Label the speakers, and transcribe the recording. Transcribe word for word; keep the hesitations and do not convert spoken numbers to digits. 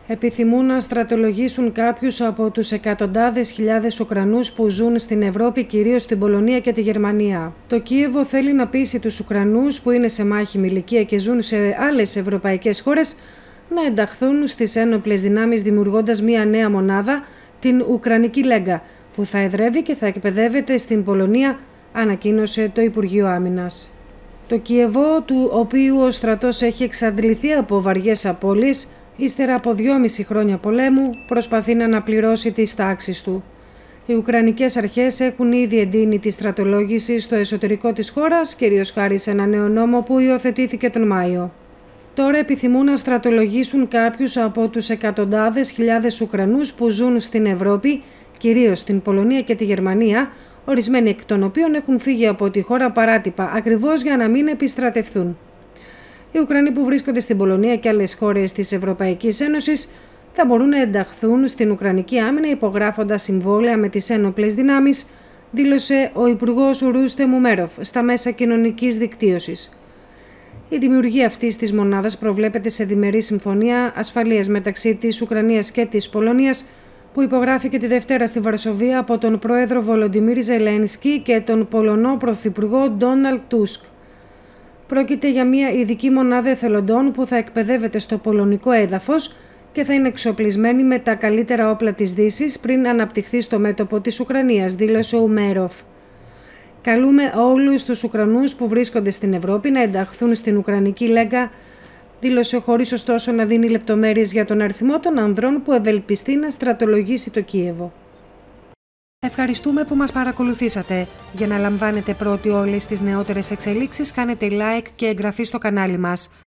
Speaker 1: Επιθυμούν να στρατολογήσουν κάποιους από τους εκατοντάδες χιλιάδες Ουκρανούς που ζουν στην Ευρώπη, κυρίως στην Πολωνία και τη Γερμανία. Το Κίεβο θέλει να πείσει τους Ουκρανούς που είναι σε μάχημη ηλικία και ζουν σε άλλες ευρωπαϊκές χώρες να ενταχθούν στις ένοπλες δυνάμεις, δημιουργώντας μια νέα μονάδα, την Ουκρανική Λέγκα, που θα εδρεύει και θα εκπαιδεύεται στην Πολωνία, ανακοίνωσε το Υπουργείο Άμυνας. Το Κιεβό, του οποίου ο στρατός έχει εξαντληθεί από βαριές απώλειες, ύστερα από δυόμιση χρόνια πολέμου, προσπαθεί να αναπληρώσει τις τάξεις του. Οι Ουκρανικές αρχές έχουν ήδη εντείνει τη στρατολόγηση στο εσωτερικό της χώρας, κυρίως χάρη σε ένα νέο νόμο που υιοθετήθηκε τον Μάιο. Τώρα επιθυμούν να στρατολογήσουν κάποιους από τους εκατοντάδες χιλιάδες Ουκρανούς που ζουν στην Ευρώπη, κυρίως στην Πολωνία και τη Γερμανία, ορισμένοι εκ των οποίων έχουν φύγει από τη χώρα παράτυπα, ακριβώς για να μην επιστρατευθούν. Οι Ουκρανοί που βρίσκονται στην Πολωνία και άλλες χώρες της Ευρωπαϊκής Ένωσης θα μπορούν να ενταχθούν στην Ουκρανική άμυνα υπογράφοντας συμβόλαια με τις ένοπλες δυνάμεις, δήλωσε ο Υπουργός Ρούστεμ Ούμεροφ στα μέσα κοινωνικής δικτύωσης. Η δημιουργία αυτής της μονάδας προβλέπεται σε διμερή συμφωνία ασφαλείας μεταξύ της Ουκρανίας και της Πολωνίας, που υπογράφηκε τη Δευτέρα στη Βαρσοβία από τον πρόεδρο Βολοντιμίρ Ζελένσκι και τον Πολωνό πρωθυπουργό Ντόναλντ Τούσκ. Πρόκειται για μια ειδική μονάδα εθελοντών που θα εκπαιδεύεται στο πολωνικό έδαφος και θα είναι εξοπλισμένη με τα καλύτερα όπλα της Δύσης πριν αναπτυχθεί στο μέτωπο της Ουκρανίας, δήλωσε ο Ούμεροφ. Καλούμε όλους τους Ουκρανούς που βρίσκονται στην Ευρώπη να ενταχθούν στην Ουκρανική Λέγκα, δήλωσε, χωρίς ωστόσο να δίνει λεπτομέρειες για τον αριθμό των ανδρών που ευελπιστεί να στρατολογήσει το Κίεβο. Ευχαριστούμε που μας παρακολουθήσατε. Για να λαμβάνετε πρώτοι όλες τις νεότερες εξελίξεις, κάνετε like και εγγραφή στο κανάλι μας.